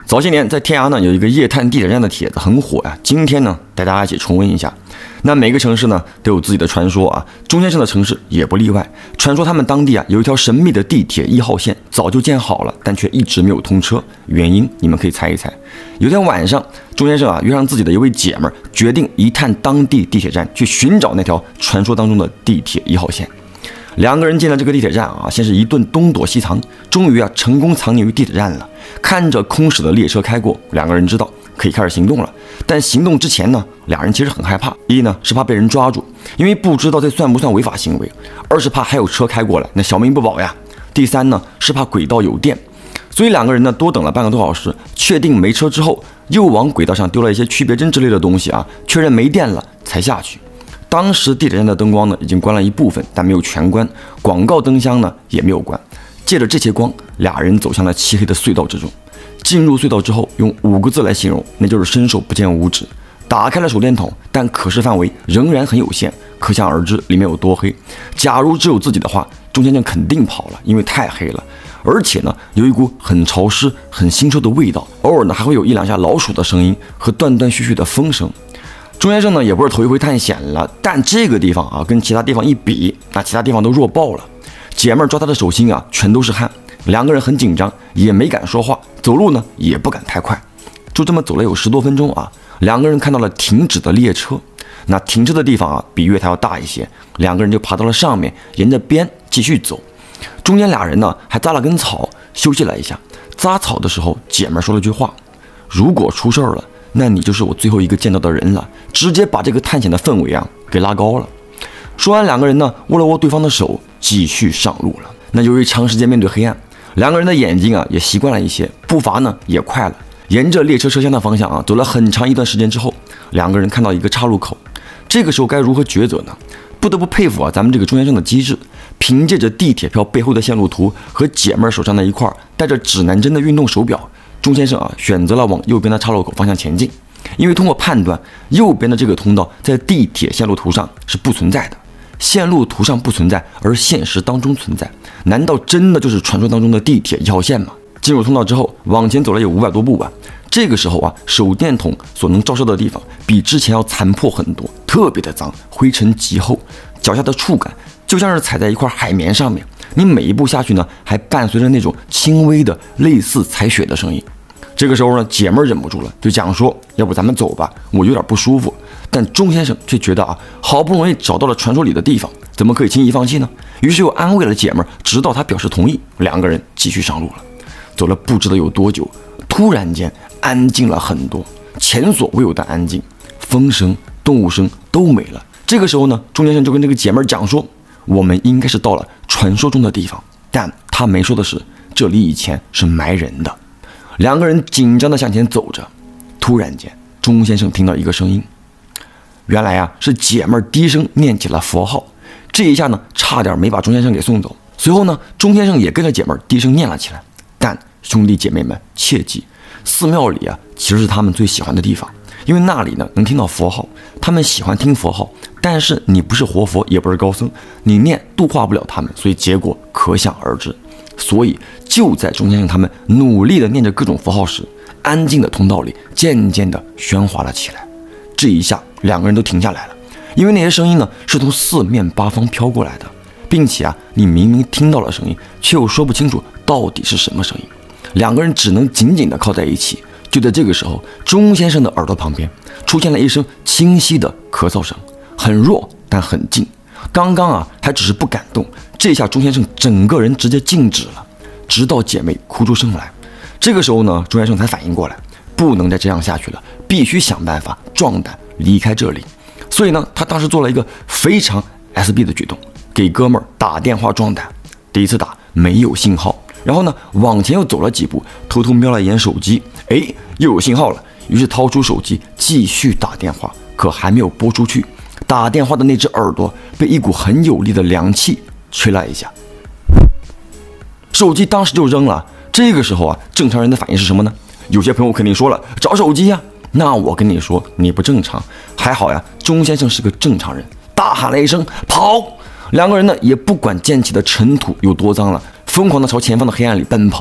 早些年在天涯呢有一个夜探地铁站的帖子很火呀，今天呢带大家一起重温一下。那每个城市呢都有自己的传说啊，钟先生的城市也不例外。传说他们当地啊有一条神秘的地铁1号线早就建好了，但却一直没有通车，原因你们可以猜一猜。有天晚上，钟先生啊约上自己的一位姐们儿，决定一探当地地铁站，去寻找那条传说当中的地铁1号线。两个人进了这个地铁站啊，先是一顿东躲西藏，终于啊成功藏匿于地铁站了。看着空驶的列车开过，两个人知道可以开始行动了。但行动之前呢，两人其实很害怕。一呢是怕被人抓住，因为不知道这算不算违法行为；二是怕还有车开过来，那小命不保呀。第三呢是怕轨道有电，所以两个人呢多等了半个多小时，确定没车之后，又往轨道上丢了一些区别针之类的东西啊，确认没电了才下去。当时地铁站的灯光呢已经关了一部分，但没有全关，广告灯箱呢也没有关。借着这些光，俩人走向了漆黑的隧道之中。进入隧道之后，用5个字来形容，那就是伸手不见五指。打开了手电筒，但可视范围仍然很有限，可想而知里面有多黑。假如只有自己的话，钟先生肯定跑了，因为太黑了。而且呢，有一股很潮湿、很腥臭的味道，偶尔呢还会有1-2下老鼠的声音和断断续续的风声。钟先生呢也不是头一回探险了，但这个地方啊跟其他地方一比，那其他地方都弱爆了。姐妹抓他的手心啊全都是汗，两个人很紧张，也没敢说话，走路呢也不敢太快。就这么走了有10多分钟啊，两个人看到了停止的列车。那停车的地方啊比月台要大一些，两个人就爬到了上面，沿着边继续走。中间俩人呢还扎了根草休息了一下。扎草的时候，姐妹说了句话：如果出事儿了，那你就是我最后一个见到的人了，直接把这个探险的氛围啊给拉高了。说完，两个人呢握了握对方的手，继续上路了。那由于长时间面对黑暗，两个人的眼睛啊也习惯了一些，步伐呢也快了。沿着列车车厢的方向啊走了很长一段时间之后，两个人看到一个岔路口。这个时候该如何抉择呢？不得不佩服啊咱们这个钟先生的机智，凭借着地铁票背后的线路图和姐妹手上的一块带着指南针的运动手表，钟先生啊选择了往右边的岔路口方向前进。因为通过判断，右边的这个通道在地铁线路图上是不存在的，线路图上不存在，而现实当中存在。难道真的就是传说当中的地铁1号线吗？进入通道之后，往前走了有500多步吧。这个时候啊，手电筒所能照射的地方比之前要残破很多，特别的脏，灰尘极厚，脚下的触感就像是踩在一块海绵上面。你每一步下去呢，还伴随着那种轻微的类似踩雪的声音。这个时候呢，姐妹忍不住了，就讲说：“要不咱们走吧，我有点不舒服。”但钟先生却觉得啊，好不容易找到了传说里的地方，怎么可以轻易放弃呢？于是又安慰了姐妹，直到她表示同意，两个人继续上路了。走了不知道有多久，突然间安静了很多，前所未有的安静，风声、动物声都没了。这个时候呢，钟先生就跟这个姐妹讲说：“我们应该是到了传说中的地方。”但他没说的是，这里以前是埋人的。两个人紧张地向前走着，突然间，钟先生听到一个声音，原来啊是姐妹低声念起了佛号，这一下呢差点没把钟先生给送走。随后呢，钟先生也跟着姐妹低声念了起来。但兄弟姐妹们切记，寺庙里啊其实是他们最喜欢的地方，因为那里呢能听到佛号，他们喜欢听佛号。但是你不是活佛，也不是高僧，你念度化不了他们，所以结果可想而知。所以就在钟先生他们努力的念着各种符号时，安静的通道里渐渐的喧哗了起来。这一下两个人都停下来了，因为那些声音呢是从4面8方飘过来的，并且啊你明明听到了声音，却又说不清楚到底是什么声音。两个人只能紧紧的靠在一起。就在这个时候，钟先生的耳朵旁边出现了一声清晰的咳嗽声，很弱但很近。刚刚啊还只是不敢动，这下钟先生整个人直接静止了，直到姐妹哭出声来。这个时候呢，钟先生才反应过来，不能再这样下去了，必须想办法壮胆离开这里。所以呢，他当时做了一个非常 SB 的举动，给哥们儿打电话壮胆。第一次打没有信号，然后呢往前又走了几步，偷偷瞄了一眼手机，又有信号了，于是掏出手机继续打电话，可还没有拨出去，打电话的那只耳朵被一股很有力的凉气吹了一下，手机当时就扔了。这个时候啊，正常人的反应是什么呢？有些朋友肯定说了，找手机呀。那我跟你说，你不正常。还好呀，钟先生是个正常人，大喊了一声跑。两个人呢也不管溅起的尘土有多脏了，疯狂的朝前方的黑暗里奔跑。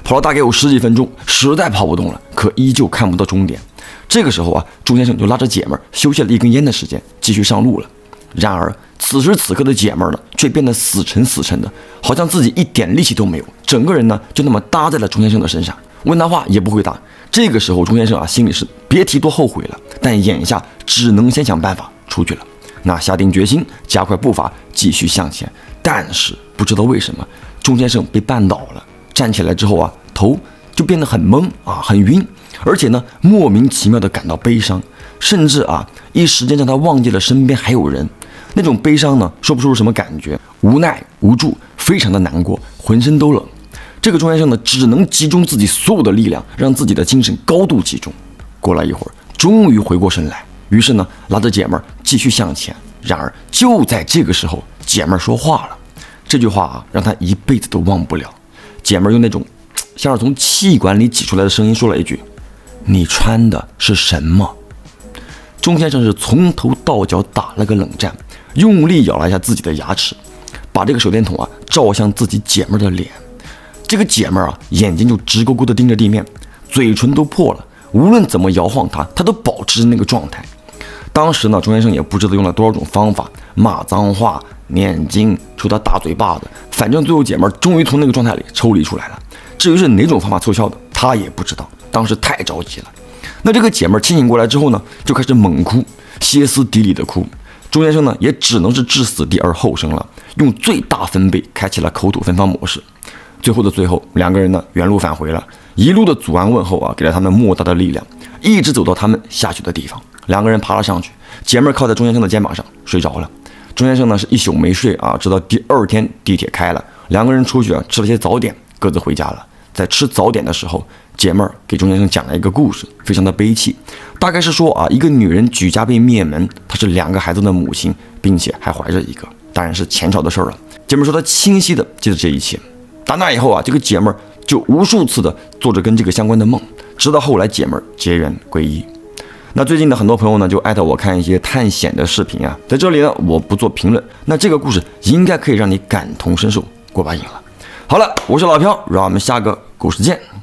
跑了大概有10几分钟，实在跑不动了，可依旧看不到终点。这个时候啊，钟先生就拉着姐们儿休息了1根烟的时间，继续上路了。然而此时此刻的姐们儿呢，却变得死沉死沉的，好像自己一点力气都没有，整个人呢就那么搭在了钟先生的身上，问他话也不回答。这个时候钟先生啊，心里是别提多后悔了，但眼下只能先想办法出去了。那下定决心，加快步伐，继续向前。但是不知道为什么，钟先生被绊倒了，站起来之后啊，头就变得很懵啊，很晕，而且呢，莫名其妙的感到悲伤，甚至啊，一时间让他忘记了身边还有人。那种悲伤呢，说不出什么感觉，无奈无助，非常的难过，浑身都冷。这个钟先生呢，只能集中自己所有的力量，让自己的精神高度集中。过了一会儿，终于回过神来，于是呢，拉着姐们儿继续向前。然而就在这个时候，姐们儿说话了，这句话啊，让他一辈子都忘不了。姐们儿用那种像是从气管里挤出来的声音说了一句：“你穿的是什么？”钟先生是从头到脚打了个冷战，用力咬了一下自己的牙齿，把这个手电筒啊照向自己姐们儿的脸。这个姐们儿啊，眼睛就直勾勾地盯着地面，嘴唇都破了，无论怎么摇晃她都保持着那个状态。当时呢，钟先生也不知道用了多少种方法，骂脏话、念经、抽她大嘴巴子，反正最后姐们儿终于从那个状态里抽离出来了。至于是哪种方法奏效的，他也不知道，当时太着急了。那这个姐们儿清醒过来之后呢，就开始猛哭，歇斯底里的哭。钟先生呢，也只能是置死地而后生了，用最大分贝开启了口吐芬芳模式。最后的最后，两个人呢原路返回了，一路的阻安问候啊，给了他们莫大的力量，一直走到他们下去的地方。两个人爬了上去，姐妹靠在钟先生的肩膀上睡着了。钟先生呢是一宿没睡啊，直到第2天地铁开了，两个人出去啊吃了些早点，各自回家了。在吃早点的时候，姐妹儿给钟先生讲了一个故事，非常的悲戚，大概是说啊，一个女人举家被灭门，她是2个孩子的母亲，并且还怀着一个，当然是前朝的事儿了。姐妹儿说她清晰的记得这一切。打那以后啊，这个姐妹儿就无数次的做着跟这个相关的梦，直到后来姐妹儿结缘皈依。那最近的很多朋友呢，就艾特我看一些探险的视频啊，在这里呢，我不做评论。那这个故事应该可以让你感同身受，过把瘾了。好了，我是老飘，让我们下个故事见。